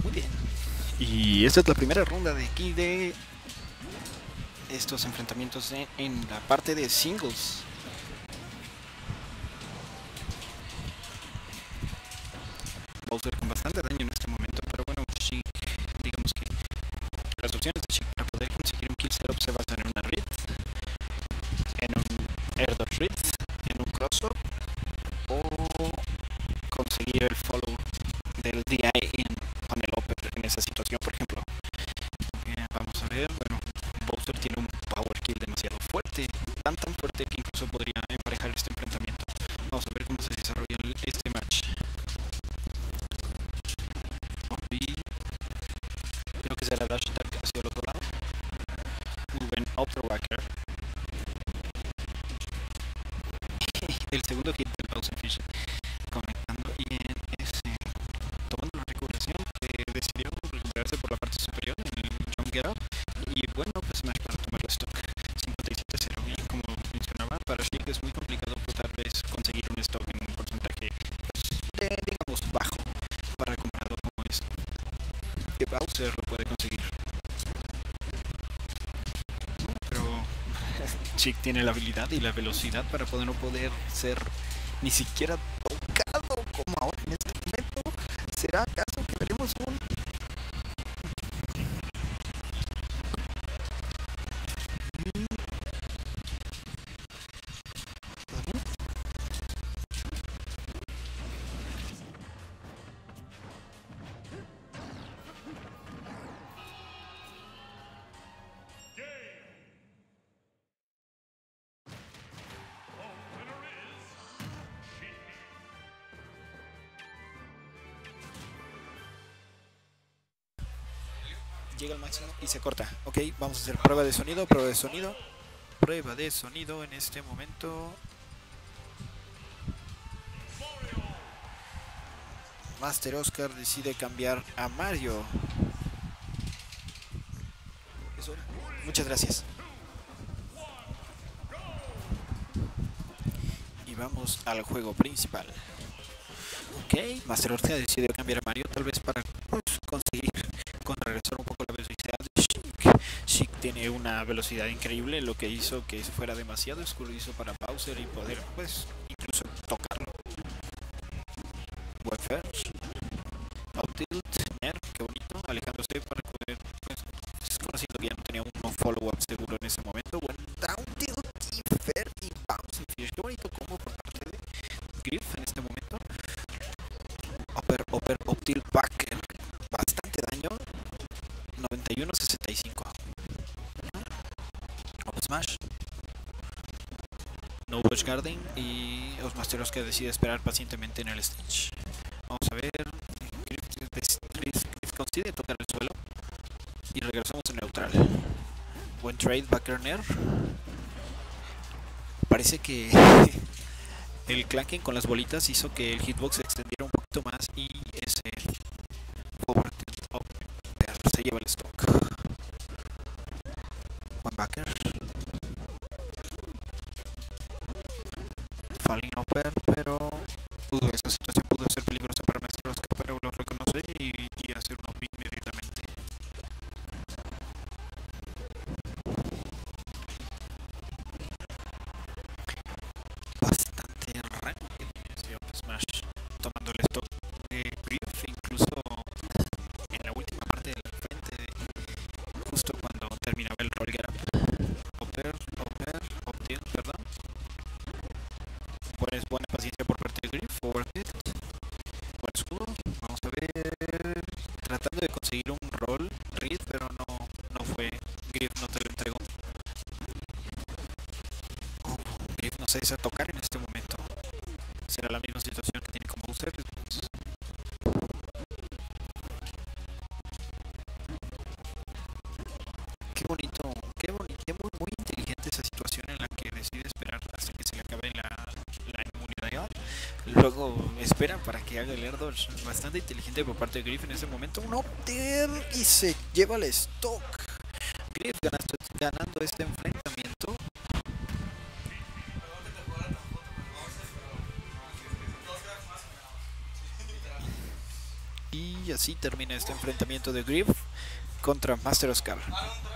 Muy bien. Y esta es la primera ronda de aquí de estos enfrentamientos en la parte de singles. Bowser con bastante daño en este momento, pero bueno, sí, digamos que las opciones de Sheik para poder conseguir un kill setup se basan en una read, en un air dodge read, en un cross up o conseguir el follow del DI con el upper en esa situación, por ejemplo. Vamos a ver, bueno, Bowser tiene un power kill demasiado fuerte, tan fuerte que incluso podría emparejar este enfrentamiento. Vamos a ver cómo se desarrolla este match. Creo que será dash attack hacia el otro lado. Muy buen Outerwacker. El segundo hit del Bowser Fish conectando y en ese tomando la recuperación decidió recuperarse por la parte superior en el jump get up y bueno, pues smash para tomar la stock 57-0. Y como mencionaba, para Sheik es muy complicado pues, tal vez conseguir un stock en un porcentaje pues, digamos bajo para comparado como esto que Bowser lo puede conseguir. Pero Sheik tiene la habilidad y la velocidad para poder no poder ser ni siquiera tocado como ahora en este momento. ¿Será acaso que veremos un llega al máximo y se corta? Ok, vamos a hacer prueba de sonido, prueba de sonido en este momento. Master Oscar decide cambiar a Mario. Eso era. Muchas gracias. Y vamos al juego principal. Ok, Master Oscar decide cambiar a Mario tal vez para pues, conseguir contrarrestar un poco la velocidad de Sheik. Sheik tiene una velocidad increíble, lo que hizo que fuera demasiado escurridizo para Bowser y poder pues incluso tocarlo. Buen first. Out tilt, Ner, qué bonito, alejándose para poder, pues, conociendo que ya no tenía un follow-up seguro en ese momento. Buen down tilt y fair y bounce y qué bonito combo por parte de Griff en este momento. Upper, up tilt backer, bastante daño, 91-65. Up smash. No Bush Guarding y los Masteros que decide esperar pacientemente en el stage. Vamos a ver. Griff consigue tocar el suelo y regresamos en neutral. Buen trade, Backerner. Parece que el clanking con las bolitas hizo que el hitbox se extendiera un poquito más y ese forward se lleva el stock. Buen backer. Falling upper, pero esa situación pudo ser peligrosa para Master Oscar, pero lo reconoce y hace un OP inmediatamente. Bastante rango que tiene ese up smash, tomando el stock de Griff, incluso en la última parte del frente, justo cuando terminaba el roll get up. Up tilt, perdón. Buena paciencia por parte de Griff, forward hit. Buen escudo, vamos a ver, tratando de conseguir un roll read, pero no fue, Griff no te lo entregó. Griff no se desea tocar en este momento. Será la misma situación que tiene con Bowser. Qué bonito, muy inteligente esa situación en la que decide esperar hasta que se le acabe la inmunidad. Luego espera para que haga el air dodge. Bastante inteligente por parte de Griff en ese momento. Un Opter y se lleva el stock. Griff ganando este enfrentamiento. Y así termina este enfrentamiento de Griff contra Master Oscar.